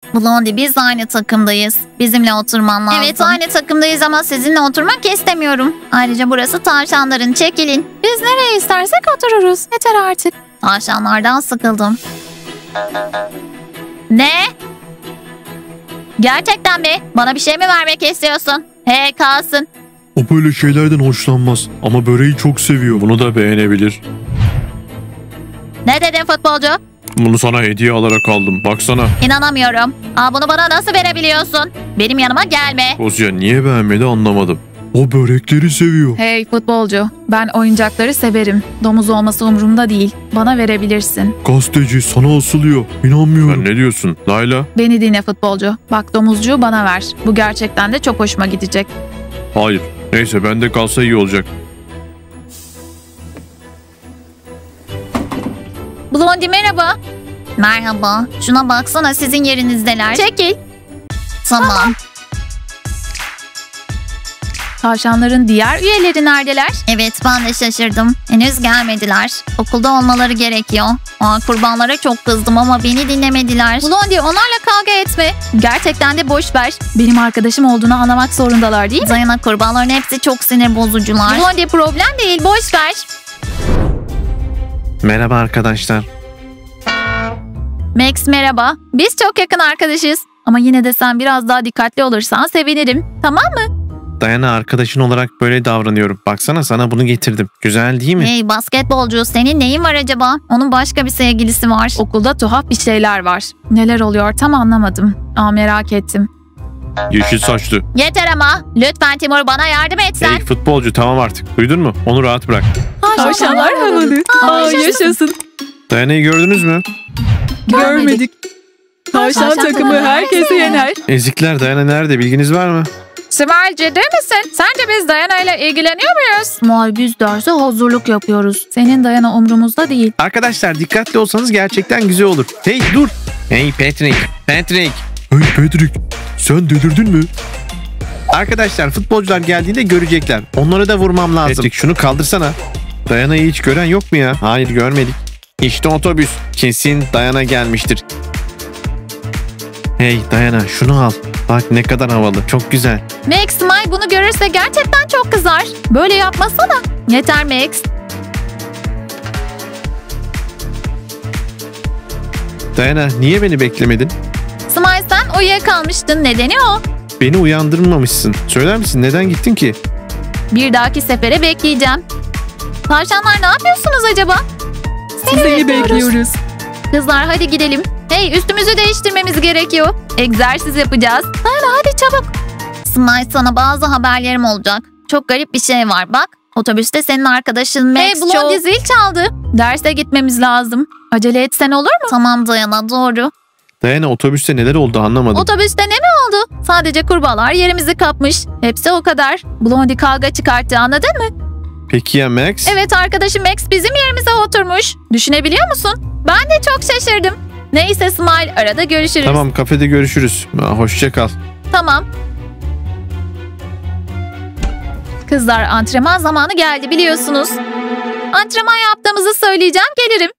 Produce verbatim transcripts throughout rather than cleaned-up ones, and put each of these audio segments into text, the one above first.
Blondie, biz aynı takımdayız. Bizimle oturman lazım. Evet, aynı takımdayız ama sizinle oturmak istemiyorum. Ayrıca burası tavşanların, çekilin. Biz nereye istersek otururuz. Yeter artık. Tavşanlardan sıkıldım. Ne? Gerçekten mi? Bana bir şey mi vermek istiyorsun? He, kalsın. O böyle şeylerden hoşlanmaz ama böreği çok seviyor. Bunu da beğenebilir. Ne dedin futbolcu? Bunu sana hediye alarak aldım. Baksana. İnanamıyorum. Aa, bunu bana nasıl verebiliyorsun? Benim yanıma gelme. Kozya niye beğenmedi anlamadım. O börekleri seviyor. Hey futbolcu, ben oyuncakları severim. Domuz olması umurumda değil. Bana verebilirsin. Gazeteci sana asılıyor. İnanmıyorum. Sen ne diyorsun Layla? Beni dinle futbolcu. Bak, domuzcuğu bana ver. Bu gerçekten de çok hoşuma gidecek. Hayır. Neyse bende kalsa iyi olacak. Blondie, merhaba. Merhaba. Şuna baksana, sizin yerinizdeler. Çekil. Tamam. Tavşanların diğer üyeleri neredeler? Evet, ben de şaşırdım. Henüz gelmediler. Okulda olmaları gerekiyor. Aa, kurbanlara çok kızdım ama beni dinlemediler. Blondie, onlarla kavga etme. Gerçekten de boş ver. Benim arkadaşım olduğunu anlamak zorundalar değil mi? Dayana, kurbanların hepsi çok sinir bozucular. Blondie, problem değil, boş ver. Merhaba arkadaşlar. Max, merhaba. Biz çok yakın arkadaşız. Ama yine de sen biraz daha dikkatli olursan sevinirim. Tamam mı? Dayana, arkadaşın olarak böyle davranıyorum. Baksana, sana bunu getirdim. Güzel değil mi? Hey basketbolcu, senin neyin var acaba? Onun başka bir sevgilisi var. Okulda tuhaf bir şeyler var. Neler oluyor tam anlamadım. Aa, merak ettim. Yeşil saçlı. Yeter ama. Lütfen Timur, bana yardım et sen. Hey futbolcu, tamam artık. Duydun mu? Onu rahat bırak. Tavşanlar havalı. Aa, yaşasın. Dayana'yı gördünüz mü? Görmedik. Tavşan takımı herkesi yener. Ezikler, Dayana nerede? Bilginiz var mı? Simay, ciddi misin? Sence biz Dayana ile ilgileniyor muyuz? Smile, biz derse hazırlık yapıyoruz. Senin Dayana umrumuzda değil. Arkadaşlar dikkatli olsanız gerçekten güzel olur. Hey dur. Hey Patrick. Patrick. Hey Patrick. Sen delirdin mi? Arkadaşlar futbolcular geldiğinde görecekler. Onları da vurmam lazım. Patrick, şunu kaldırsana. Dayana'yı hiç gören yok mu ya? Hayır, görmedik. İşte otobüs. Kesin Dayana gelmiştir. Hey Dayana, şunu al. Bak ne kadar havalı. Çok güzel. Max, Smile bunu görürse gerçekten çok kızar. Böyle yapmasana. Yeter Max. Dayana, niye beni beklemedin? Smile, sen uyuyakalmıştın. Nedeni o. Beni uyandırmamışsın. Söyler misin, neden gittin ki? Bir dahaki sefere bekleyeceğim. Tavşanlar, ne yapıyorsunuz acaba? Sizi bekliyoruz. Kızlar, hadi gidelim. Hey, üstümüzü değiştirmemiz gerekiyor. Egzersiz yapacağız. Dayana, hadi çabuk. Smile, sana bazı haberlerim olacak. Çok garip bir şey var bak. Otobüste senin arkadaşın Max Hey, Blondie çok... zil çaldı. Derse gitmemiz lazım. Acele etsen olur mu? Tamam Dayana, doğru. Dayana, otobüste neler oldu anlamadım. Otobüste ne mi oldu? Sadece kurbağalar yerimizi kapmış. Hepsi o kadar. Blondie kavga çıkarttı, anladın mı? Peki ya Max? Evet, arkadaşım Max bizim yerimize oturmuş. Düşünebiliyor musun? Ben de çok şaşırdım. Neyse Smile, arada görüşürüz. Tamam, kafede görüşürüz. Hoşça kal. Tamam. Kızlar, antrenman zamanı geldi biliyorsunuz. Antrenman yaptığımızı söyleyeceğim, gelirim.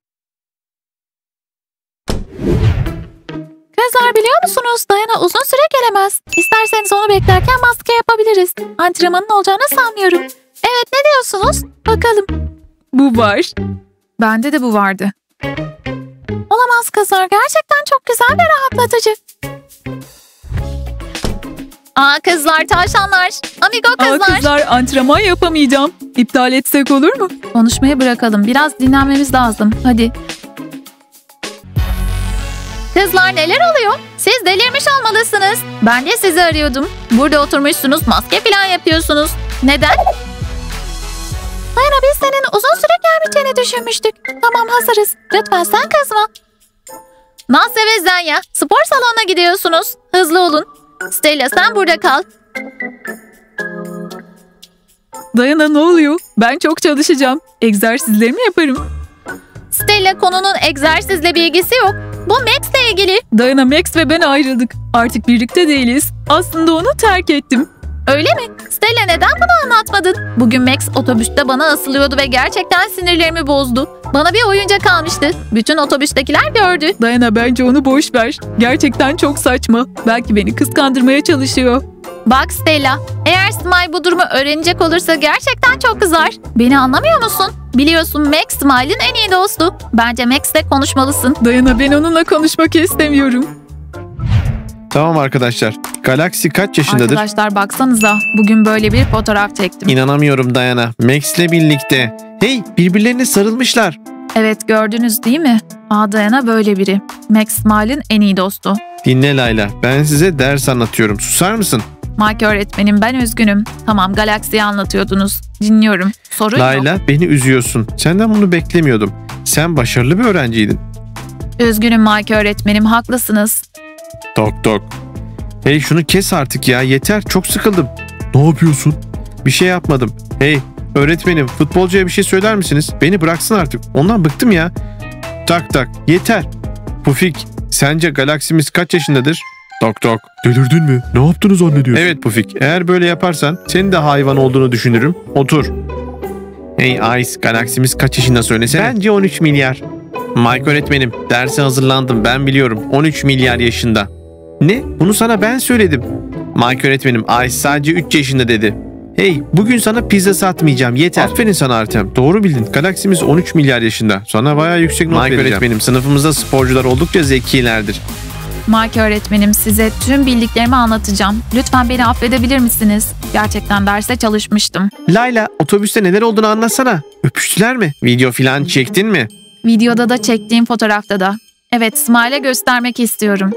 Kızlar, biliyor musunuz? Dayana uzun süre gelemez. İsterseniz onu beklerken maske yapabiliriz. Antrenmanın olacağını sanmıyorum. Evet, ne diyorsunuz? Bakalım. Bu var. Bende de bu vardı. Olamaz kızlar, gerçekten çok güzel ve rahatlatıcı. Aa kızlar, tavşanlar. Amigo Aa, kızlar. kızlar, antrenman yapamayacağım. İptal etsek olur mu? Konuşmayı bırakalım, biraz dinlenmemiz lazım. Hadi. Kızlar, neler oluyor? Siz delirmiş olmalısınız. Ben de sizi arıyordum. Burada oturmuşsunuz, maske falan yapıyorsunuz. Neden? Dayana, biz senin uzun süre gelmeyeceğini düşünmüştük. Tamam, hazırız. Lütfen sen kızma. Nasya ve Zenya, spor salonuna gidiyorsunuz. Hızlı olun. Stella, sen burada kal. Dayana, ne oluyor? Ben çok çalışacağım. Egzersizlerimi yaparım. Stella, konunun egzersizle bir ilgisi yok. Bu Max'le ilgili. Dayana, Max ve ben ayrıldık. Artık birlikte değiliz. Aslında onu terk ettim. Öyle mi? Stella neden bunu anlatmadın? Bugün Max otobüste bana asılıyordu ve gerçekten sinirlerimi bozdu. Bana bir oyuncak almıştı. Bütün otobüstekiler gördü. Dayana bence onu boş ver. Gerçekten çok saçma. Belki beni kıskandırmaya çalışıyor. Bak Stella, eğer Smile bu durumu öğrenecek olursa gerçekten çok kızar. Beni anlamıyor musun? Biliyorsun Max Smile'in en iyi dostu. Bence Max'le konuşmalısın. Dayana ben onunla konuşmak istemiyorum. Tamam arkadaşlar. Galaxy kaç yaşındadır? Arkadaşlar baksanıza, bugün böyle bir fotoğraf çektim. İnanamıyorum Dayana. Max'le birlikte. Hey, birbirlerine sarılmışlar. Evet, gördünüz değil mi? Aa, Dayana böyle biri. Max Smile'in en iyi dostu. Dinle Layla. Ben size ders anlatıyorum. Susar mısın? Mike öğretmenim, ben üzgünüm. Tamam, Galaxy'yi anlatıyordunuz. Dinliyorum. Sorun Layla, yok. beni üzüyorsun. Senden bunu beklemiyordum. Sen başarılı bir öğrenciydin. Üzgünüm Mike öğretmenim, haklısınız. Tok tok. Hey şunu kes artık ya. Yeter. Çok sıkıldım. Ne yapıyorsun? Bir şey yapmadım. Hey öğretmenim, futbolcuya bir şey söyler misiniz? Beni bıraksın artık. Ondan bıktım ya. Tak tak. Yeter. Pufik, sence Galaksimiz kaç yaşındadır? Tok tok. Delirdin mi? Ne yaptığını zannediyorsun? Evet Pufik. Eğer böyle yaparsan senin de hayvan olduğunu düşünürüm. Otur. Hey Ice, Galaksimiz kaç yaşında söylesene. Bence on üç milyar. Mike öğretmenim, derse hazırlandım. Ben biliyorum. on üç milyar yaşında. Ne? Bunu sana ben söyledim. Mike öğretmenim, Ice sadece üç yaşında dedi. Hey, bugün sana pizza satmayacağım. Yeter. Aferin sana Artem. Doğru bildin. Galaksimiz on üç milyar yaşında. Sana bayağı yüksek not vereceğim. Mike öğretmenim, sınıfımızda sporcular oldukça zekilerdir. Mike öğretmenim, size tüm bildiklerimi anlatacağım. Lütfen beni affedebilir misiniz? Gerçekten derse çalışmıştım. Layla, otobüste neler olduğunu anlatsana. Öpüştüler mi? Video filan çektin mi? Videoda da çektiğim fotoğrafta da. Evet, Smile'e göstermek istiyorum.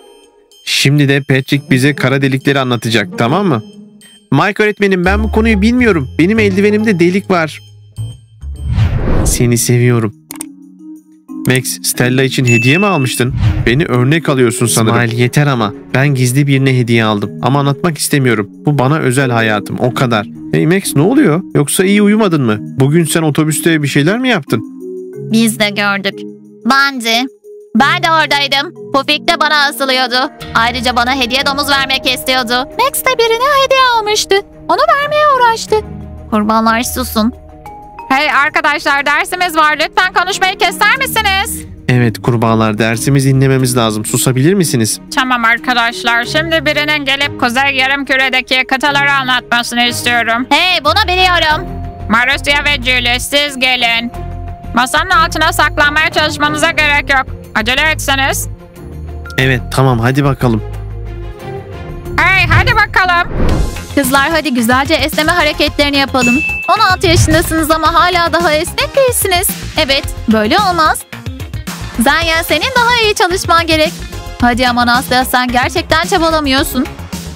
Şimdi de Patrick bize kara delikleri anlatacak, tamam mı? Mike öğretmenim, ben bu konuyu bilmiyorum. Benim eldivenimde delik var. Seni seviyorum. Max, Stella için hediye mi almıştın? Beni örnek alıyorsun sanırım. Smile, yeter ama. Ben gizli birine hediye aldım. Ama anlatmak istemiyorum. Bu bana özel hayatım, o kadar. Hey Max, ne oluyor? Yoksa iyi uyumadın mı? Bugün sen otobüste bir şeyler mi yaptın? Biz de gördük. Bence. Ben de oradaydım. Pufik de bana asılıyordu. Ayrıca bana hediye domuz vermek istiyordu. Max de birine hediye almıştı. Onu vermeye uğraştı. Kurbanlar susun. Hey arkadaşlar, dersimiz var. Lütfen konuşmayı keser misiniz? Evet kurbağalar, dersimizi dinlememiz lazım. Susabilir misiniz? Tamam arkadaşlar. Şimdi birinin gelip Kuzey Yarımküre'deki kıtaları anlatmasını istiyorum. Hey, bunu biliyorum. Marusya ve Julie, siz gelin. Masanın altına saklanmaya çalışmanıza gerek yok. Acele etseniz. Evet tamam, hadi bakalım. Hey hadi bakalım. Kızlar, hadi güzelce esneme hareketlerini yapalım. on altı yaşındasınız ama hala daha esnek değilsiniz. Evet, böyle olmaz. Zanya, senin daha iyi çalışman gerek. Hadi aman Asya, sen gerçekten çabalamıyorsun.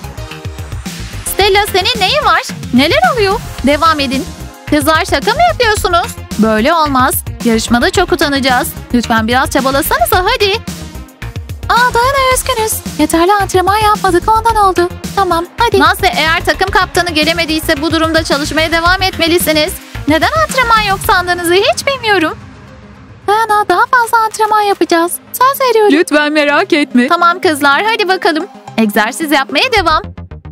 Stella, senin neyin var? Neler oluyor? Devam edin. Kızlar, şaka mı yapıyorsunuz? Böyle olmaz. Yarışmada çok utanacağız. Lütfen biraz çabalasanıza hadi. Aa, Dayana, üzgünüz. Yeterli antrenman yapmadık, ondan oldu. Tamam, hadi. Nasıl, eğer takım kaptanı gelemediyse bu durumda çalışmaya devam etmelisiniz. Neden antrenman yok sandığınızı hiç bilmiyorum. Dayana, daha fazla antrenman yapacağız. Söz veriyorum. Lütfen merak etme. Tamam kızlar, hadi bakalım. Egzersiz yapmaya devam.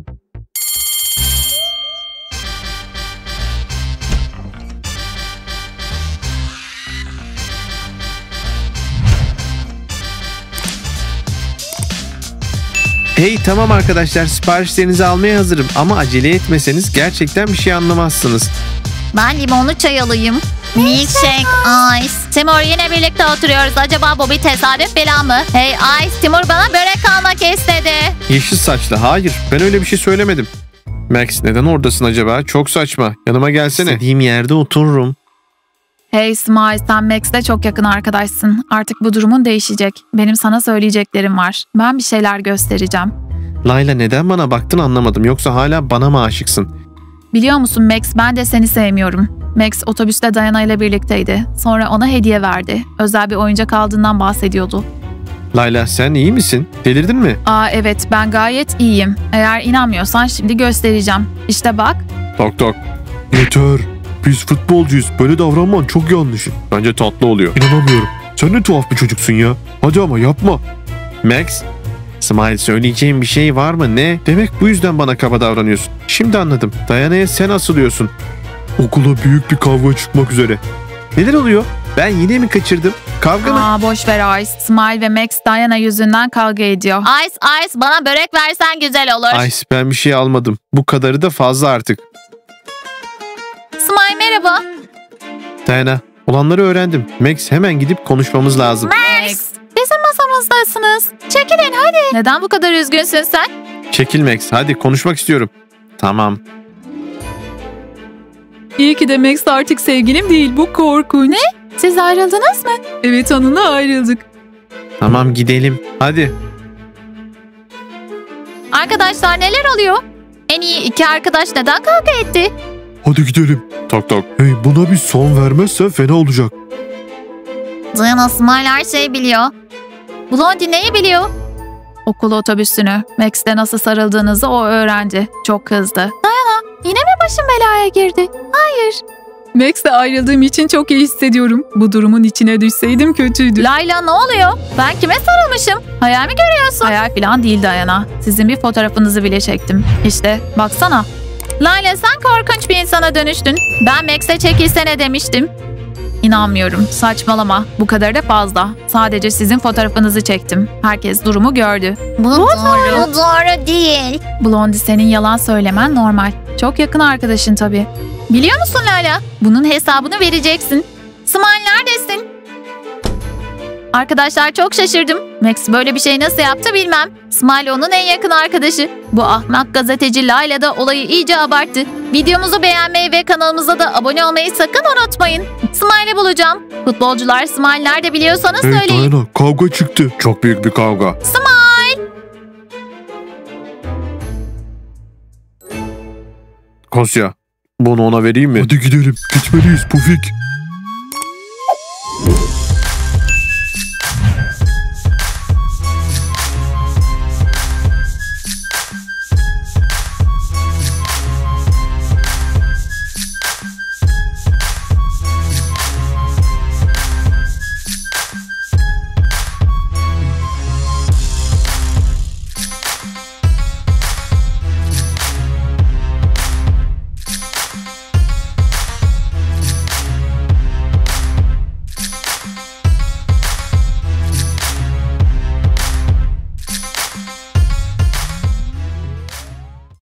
Hey tamam arkadaşlar, siparişlerinizi almaya hazırım. Ama acele etmeseniz gerçekten bir şey anlamazsınız. Ben limonlu çay alayım. Milkshake, Ice. Timur, yine birlikte oturuyoruz. Acaba bu bir tesadüf falan mı? Hey Ice, Timur bana börek almak istedi. Yeşil saçlı, hayır ben öyle bir şey söylemedim. Max, neden oradasın acaba? Çok saçma. Yanıma gelsene. İstediğim yerde otururum. Hey Smile, sen Max'le çok yakın arkadaşsın. Artık bu durumun değişecek. Benim sana söyleyeceklerim var. Ben bir şeyler göstereceğim. Layla, neden bana baktın anlamadım. Yoksa hala bana mı aşıksın? Biliyor musun Max, ben de seni sevmiyorum. Max otobüste Dayana ile birlikteydi. Sonra ona hediye verdi. Özel bir oyuncak aldığından bahsediyordu. Layla, sen iyi misin? Delirdin mi? Aa evet, ben gayet iyiyim. Eğer inanmıyorsan şimdi göstereceğim. İşte bak. Tok tok. Yeter. Biz futbolcuyuz. Böyle davranman çok yanlış. Bence tatlı oluyor. İnanamıyorum. Sen ne tuhaf bir çocuksun ya. Hadi ama yapma. Max, Smile, söyleyeceğim bir şey var mı ne? Demek bu yüzden bana kaba davranıyorsun. Şimdi anladım. Dayana'ya sen asılıyorsun. Okula büyük bir kavga çıkmak üzere. Neler oluyor? Ben yine mi kaçırdım? Kavga mı? Aa boş ver Ice. Smile ve Max Diana yüzünden kavga ediyor. Ice Ice bana börek versen güzel olur. Ice, ben bir şey almadım. Bu kadarı da fazla artık. Smile merhaba. Diana, olanları öğrendim. Max, hemen gidip konuşmamız lazım. Max. Bizim masamızdasınız. Çekilin hadi. Neden bu kadar üzgünsün sen? Çekil Max, hadi konuşmak istiyorum. Tamam. İyi ki de Max artık sevgilim değil. Bu korkunç. Ne? Siz ayrıldınız mı? Evet, onunla ayrıldık. Tamam, gidelim. Hadi. Arkadaşlar neler oluyor? En iyi iki arkadaş neden kavga etti? Hadi gidelim. Tok tok. Hey, buna bir son vermezsen fena olacak. Diana Smile her şeyi biliyor. Blondie neyi biliyor? Okul otobüsünü. Max'le nasıl sarıldığınızı o öğrendi. Çok kızdı. Yine mi başım belaya girdi? Hayır. Max'le ayrıldığım için çok iyi hissediyorum. Bu durumun içine düşseydim kötüydü. Layla ne oluyor? Ben kime sarılmışım? Hayal mi görüyorsun? Hayal falan değil Diana. Sizin bir fotoğrafınızı bile çektim. İşte baksana. Layla sen korkunç bir insana dönüştün. Ben Max'e çekilsene demiştim. İnanmıyorum. Saçmalama. Bu kadar da fazla. Sadece sizin fotoğrafınızı çektim. Herkes durumu gördü. Bu doğru. Bu doğru değil. Blondie, senin yalan söylemen normal. Çok yakın arkadaşın tabii. Biliyor musun Layla? Bunun hesabını vereceksin. Smile neredesin? Arkadaşlar çok şaşırdım. Max böyle bir şey nasıl yaptı bilmem. Smile onun en yakın arkadaşı. Bu ahmak gazeteci Layla da olayı iyice abarttı. Videomuzu beğenmeyi ve kanalımıza da abone olmayı sakın unutmayın. Smile'i bulacağım. Futbolcular Smile nerede biliyorsanız Hey söyleyin. Diana, kavga çıktı. Çok büyük bir kavga. Kosya, bunu ona vereyim mi? Hadi gidelim. Gitmeliyiz Pufik.